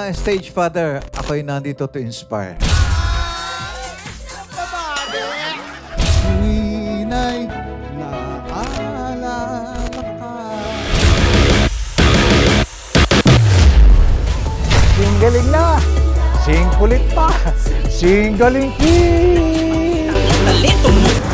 stage father, ako'y nandito to inspire. Tuwina'y naalala ka. Sing galing na! Sing kulit pa! Sing galing! Talento mo!